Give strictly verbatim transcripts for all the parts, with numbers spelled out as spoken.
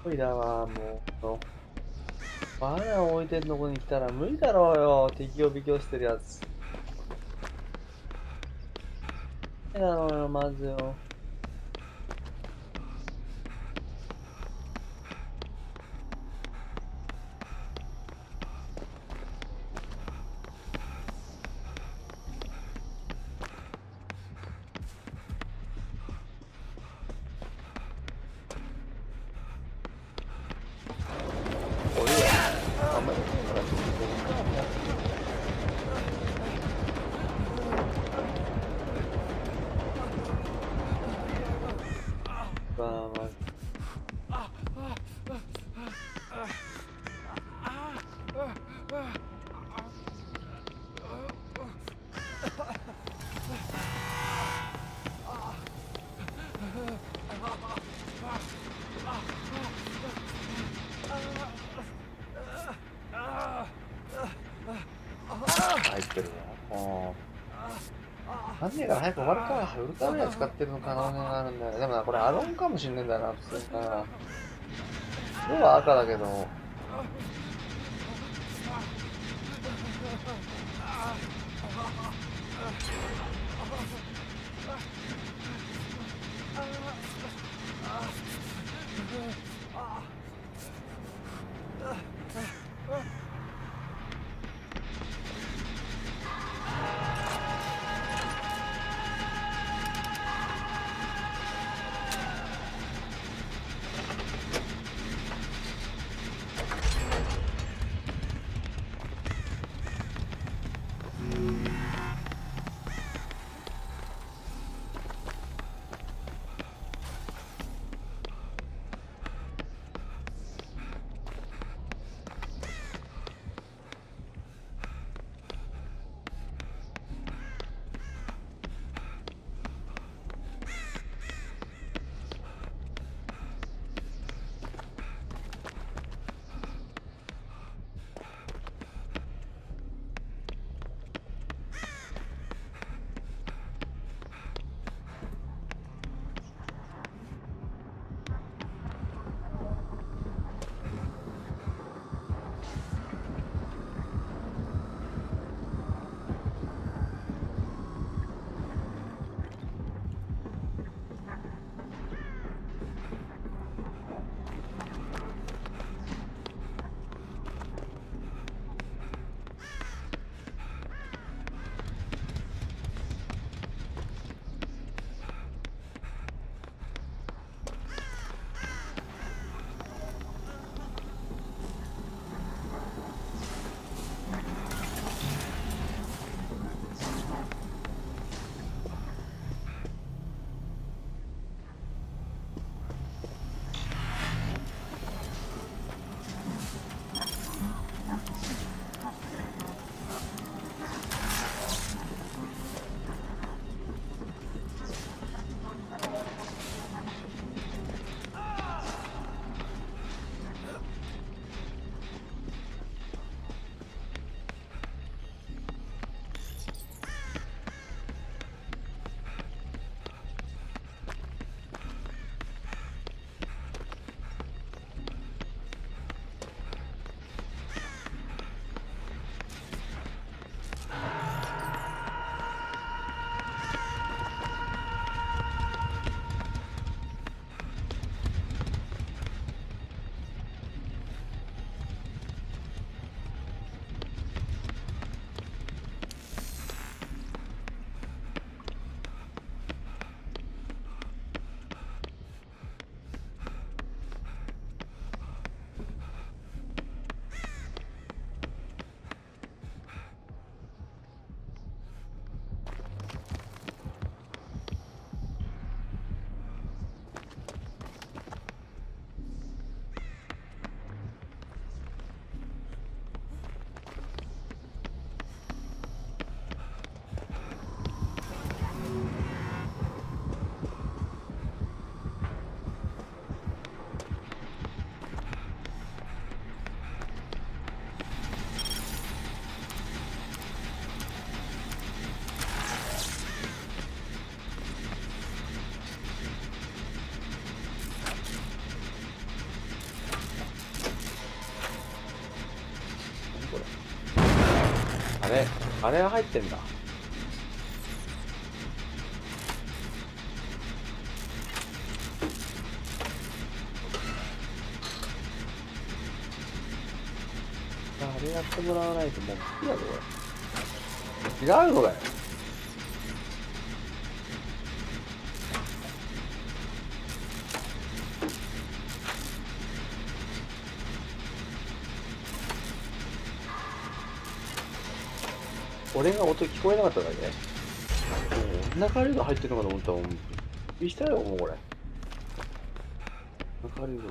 無理だわ、もう。バナナ置いてんとこに来たら無理だろうよ。敵を微強してるやつ。無理だろうよ、まずよ。おいや。あんまりからちょっとここかもう。まあまあ。入ってるわ。もう。なんねえから早く終わるか。ウルトラメア使ってるの可能性があるんだよ。でもな、これアロンかもしんねえんだよな、普通にな。色は赤だけど。 あれあれが入ってんだ。あれやってもらわないともう無理だぞこれ。違うのかよ。俺が音聞こえなかっただけ。もう中流が入ってるのかと思ったら、もうびっくりしたよ、もうこれ。中流が。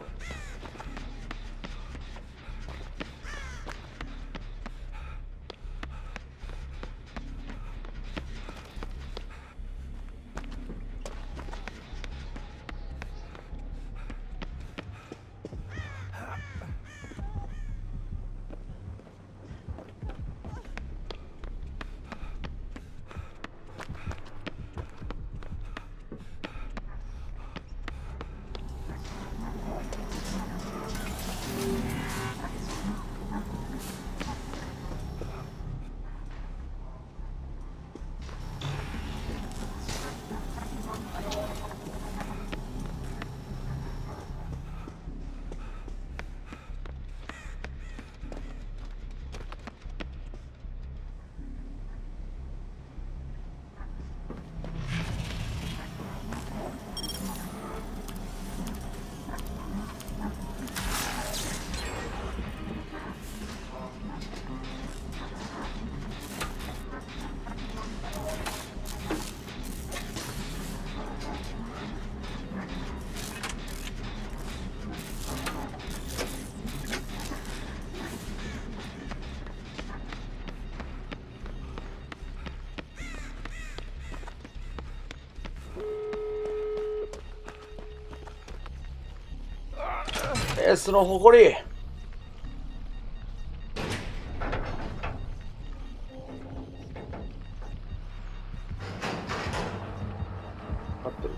エースの誇り。合ってる。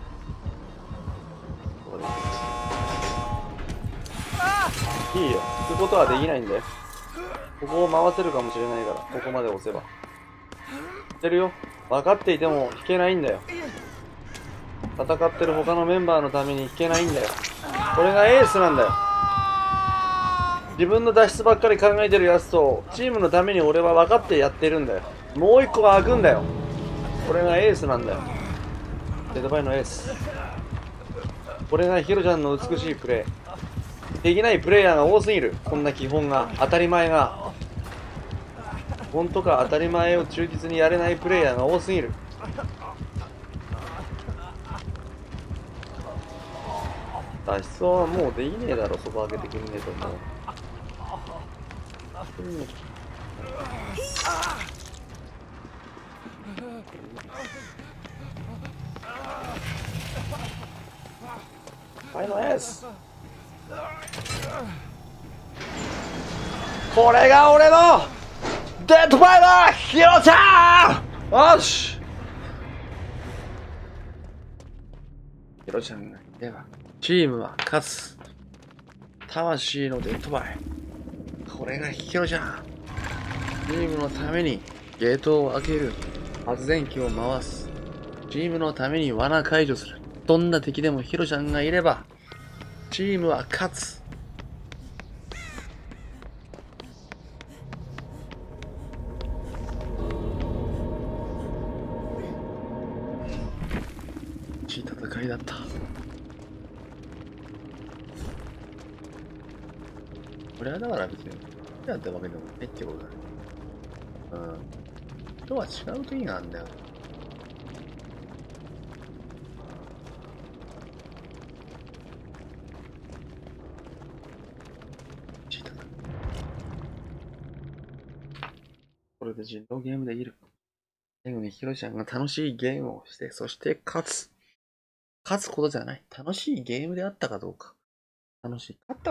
いいよ。行くことはできないんだよ。ここを回せるかもしれないから、ここまで押せば。知ってるよ。分かっていても引けないんだよ。戦ってる他のメンバーのために引けないんだよ。これがエースなんだよ。自分の脱出ばっかり考えてるやつと、チームのために俺は分かってやってるんだよ。もう一個は開くんだよ。これがエースなんだよ。デッドバイのエース。これがヒロちゃんの美しいプレー。できないプレイヤーが多すぎる。こんな基本が、当たり前が。本当か当たり前を忠実にやれないプレイヤーが多すぎる。脱出はもうできねえだろ、そこ開けてくんねえと思う。はいのエース。これが俺のデッドバイだ、ヒロちゃん。よし。ヒロちゃんがいればチームは勝つ。魂のデッドバイ。これがヒロちゃん。チームのためにゲートを開ける。発電機を回す。チームのために罠解除する。どんな敵でもヒロちゃんがいればチームは勝つ。いい戦いだった。これはだから別にやったわけでもないってことだね。うん。とは違う時があるんだよ。これで人狼ゲームできる。最後にヒロちゃんが楽しいゲームをして、そして勝つ。勝つことじゃない。楽しいゲームであったかどうか。楽しい。勝った